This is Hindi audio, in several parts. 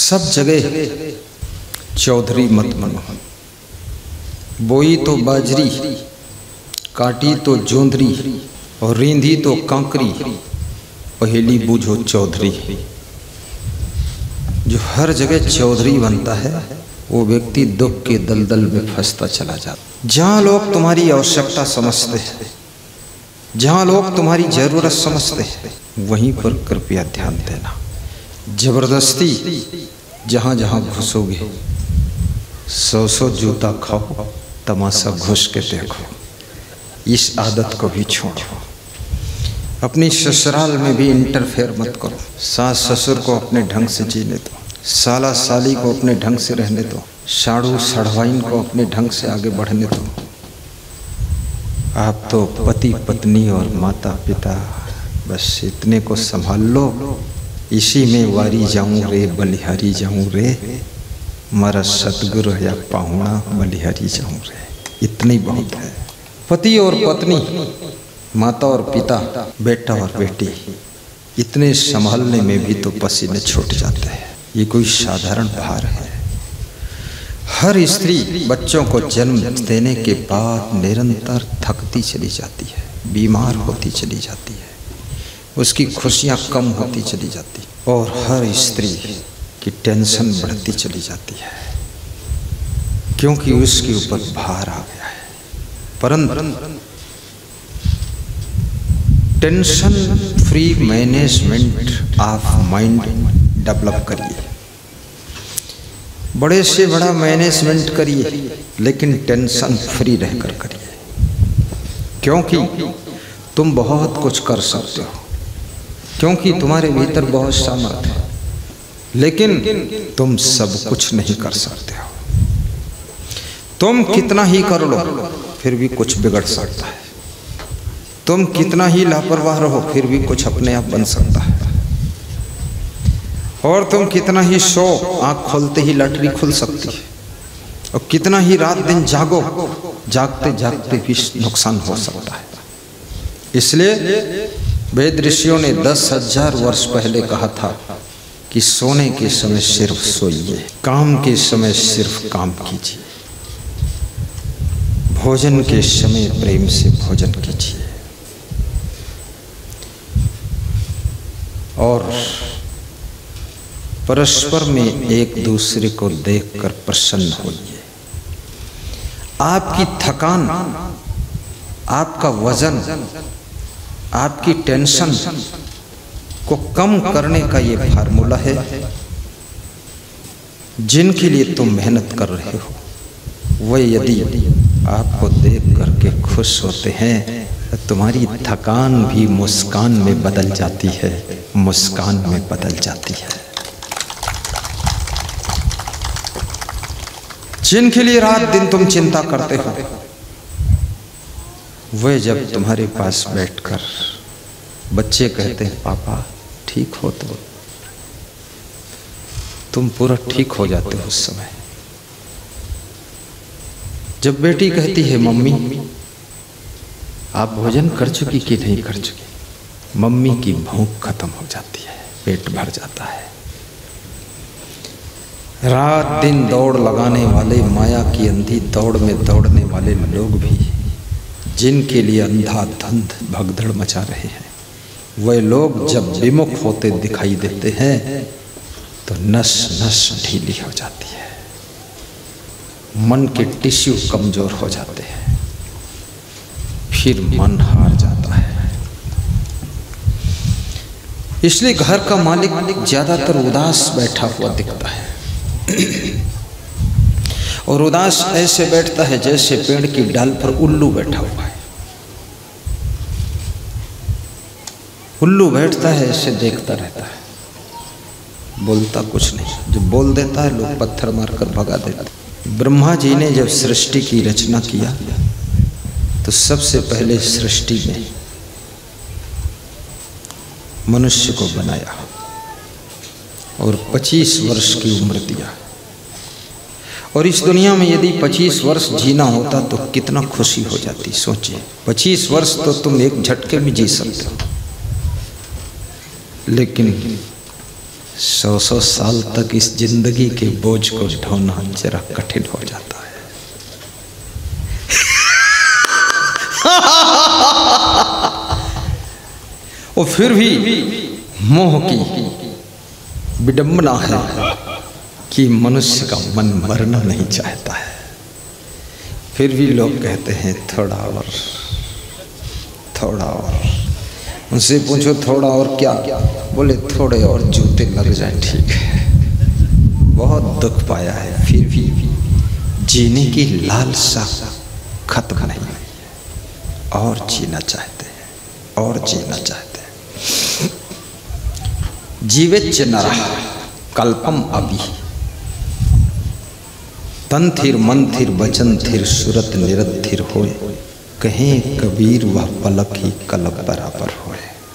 सब जगह चौधरी मत बनो। बोई तो बाजरी, काटी तो जोंधरी, और रींधी तो कांकरी, पहेली बूझो चौधरी। जो हर जगह चौधरी बनता है वो व्यक्ति दुख के दलदल में फंसता चला जाता। जहाँ लोग तुम्हारी आवश्यकता समझते हैं, जहाँ लोग तुम्हारी जरूरत समझते हैं, वहीं पर कृपया ध्यान देना। जबरदस्ती जहाँ जहाँ घुसोगे, 100 जूता खाओ, तमाशा घुस के देखो। इस आदत को भी छोड़ो। अपनी ससुराल में भी इंटरफेयर मत करो। सास ससुर को अपने ढंग से जीने दो, साला साली को अपने ढंग से रहने दो, साड़ू सड़वाइन को अपने ढंग से आगे बढ़ने दो। आप तो पति पत्नी और माता पिता, बस इतने को संभाल लो। इसी में वारी जाऊं रे बलिहारी जाऊं रे, मारा सतगुरु या पाहुणा बलिहारी जाऊं रे। इतनी बहुत है। पति और पत्नी, माता और पिता, बेटा और बेटी, इतने संभालने में भी तो पसीने छूट जाते हैं। ये कोई साधारण भार है। हर स्त्री बच्चों को जन्म देने के बाद निरंतर थकती चली जाती है, बीमार होती चली जाती है, उसकी खुशियाँ कम होती चली जाती, और हर स्त्री की टेंशन बढ़ती चली जाती है, क्योंकि उसके ऊपर भार आ गया है। परंतु tension free management of mind develop करिए। बड़े से बड़ा मैनेजमेंट करिए, लेकिन टेंशन फ्री रहकर करिए, क्योंकि तुम बहुत कुछ कर सकते हो, क्योंकि तुम्हारे भीतर बहुत सामर्थ्य है, लेकिन तुम सब कुछ नहीं कर सकते हो। तुम कितना ही कर लो फिर भी कुछ बिगड़ सकता है। तुम कितना ही लापरवाह रहो फिर भी कुछ अपने आप बन सकता है। और तुम कितना ही सो, आंख खोलते ही लटरी खुल सकती है। और कितना ही रात दिन जागो, जागते जागते भी नुकसान हो सकता है। इसलिए वेद ऋषियों ने 10,000 वर्ष पहले कहा था कि सोने के समय सिर्फ सोइए, काम के समय सिर्फ काम कीजिए, भोजन के समय प्रेम से भोजन कीजिए, और परस्पर में एक दूसरे को देखकर प्रसन्न होइए। आपकी थकान, आपका वजन, आपकी टेंशन को कम करने का ये फार्मूला है। जिनके लिए तुम मेहनत कर रहे हो, वह यदि आपको देख करके खुश होते हैं, तो तुम्हारी थकान भी मुस्कान में बदल जाती है, मुस्कान में बदल जाती है। जिनके लिए रात दिन तुम चिंता करते हो, वे जब तुम्हारे पास बैठकर बच्चे कहते हैं पापा ठीक हो, तो तुम पूरा ठीक हो जाते हो। उस समय जब बेटी कहती है मम्मी आप भोजन कर चुकी कि नहीं कर चुकी, मम्मी की भूख खत्म हो जाती है, पेट भर जाता है। रात दिन दौड़ लगाने वाले, माया की अंधी दौड़ में दौड़ने वाले लोग भी, जिनके लिए अंधाधुंध भगदड़ मचा रहे हैं, वे लोग जब विमुख होते दिखाई देते हैं तो नस नस ढीली हो जाती है, मन के टिश्यू कमजोर हो जाते हैं, फिर मन हार जाता है। इसलिए घर का मालिक ज्यादातर उदास बैठा हुआ दिखता है, और उदास ऐसे बैठता है जैसे पेड़ की डाल पर उल्लू बैठा हुआ है। उल्लू बैठता है ऐसे देखता रहता है, बोलता कुछ नहीं। जो बोल देता है लोग पत्थर मारकर भगा देते हैं। ब्रह्मा जी ने जब सृष्टि की रचना किया तो सबसे पहले सृष्टि में मनुष्य को बनाया और 25 वर्ष की उम्र दिया। और इस दुनिया में यदि 25 वर्ष जीना होता तो कितना खुशी हो जाती। सोचिए, 25 वर्ष तो तुम एक झटके में जी सकते हो, लेकिन 100 साल तक इस जिंदगी के बोझ को ढोना जरा कठिन हो जाता है। और फिर भी मोह की विडंबना है कि मनुष्य का मन मरना नहीं चाहता है। फिर भी लोग कहते हैं थोड़ा और, थोड़ा और। उनसे पूछो थोड़ा और क्या, बोले थोड़े और जूते लग जाए ठीक है। बहुत दुख पाया है, फिर भी जीने की लालसा खत्म नहीं हुई है। और जीना चाहते हैं, और जीना चाहते हैं। जीवेच्च नरः कल्पम अभी, तन थिर मन थिर वचन थिर सुरत निरधिर होए, कहें कबीर वह पलक ही कलप बराबर होए।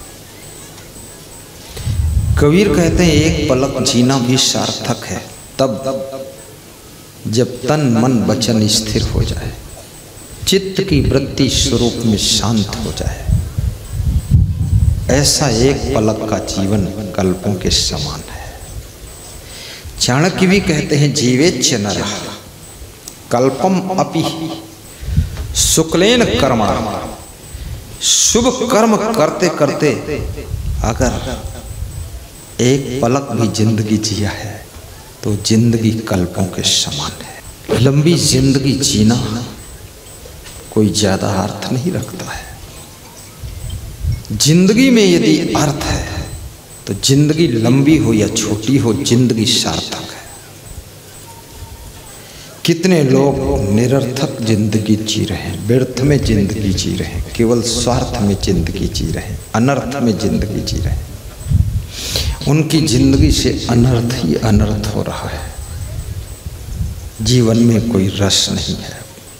कबीर कहते हैं एक पलक जीना भी सार्थक है तब जब तन मन वचन स्थिर हो जाए, चित्त की वृत्ति स्वरूप में शांत हो जाए। ऐसा एक पलक का जीवन कल्पों के समान है। चाणक्य भी कहते हैं जीवेच्च नरः कल्पम अपि शुक्लेन कर्मणा, शुभ कर्म करते करते अगर एक पलक भी जिंदगी जिया है तो जिंदगी कल्पों के समान है। लंबी जिंदगी जीना कोई ज्यादा अर्थ नहीं रखता है। जिंदगी में यदि अर्थ है तो जिंदगी लंबी हो या छोटी हो, जिंदगी सार्थक है। कितने लोग निरर्थक जिंदगी जी रहे हैं, व्यर्थ में जिंदगी जी रहे हैं, केवल स्वार्थ में जिंदगी जी रहे हैं, अनर्थ में जिंदगी जी रहे हैं। उनकी जिंदगी से अनर्थ ही अनर्थ हो रहा है। जीवन में कोई रस नहीं है।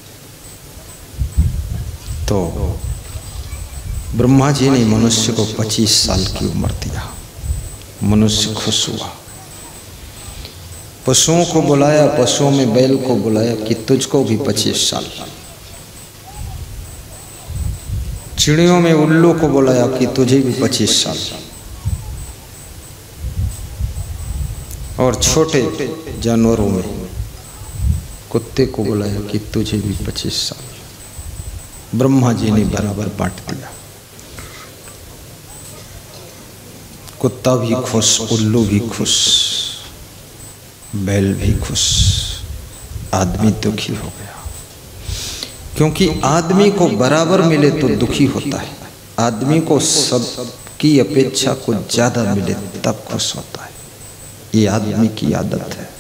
तो ब्रह्मा जी ने मनुष्य को 25 साल की उम्र दिया। मनुष्य खुश हुआ। पशुओं को बुलाया, पशुओं में बैल को बुलाया कि तुझको भी 25 साल। चिड़ियों में उल्लू को बुलाया कि तुझे भी 25 साल। और छोटे जानवरों में कुत्ते को बुलाया कि तुझे भी 25 साल। ब्रह्मा जी ने बराबर बांट दिया। कुत्ता भी खुश, उल्लू भी खुश, बैल भी खुश, आदमी दुखी हो गया। क्योंकि आदमी को बराबर मिले तो दुखी होता है, आदमी को सबकी अपेक्षा को ज्यादा मिले तब खुश होता है। ये आदमी की आदत है।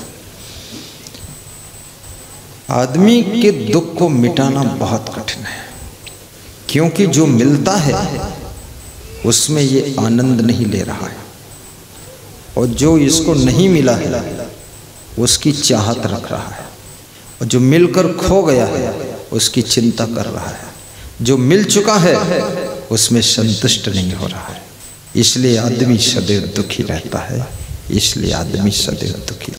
आदमी के दुख को मिटाना बहुत कठिन है, क्योंकि जो मिलता है उसमें ये आनंद नहीं ले रहा है, और जो इसको नहीं मिला है उसकी चाहत रख रहा है, और जो मिलकर खो गया है उसकी चिंता कर रहा है, जो मिल चुका है उसमें संतुष्ट नहीं हो रहा है। इसलिए आदमी सदैव दुखी रहता है, इसलिए आदमी सदैव दुखी।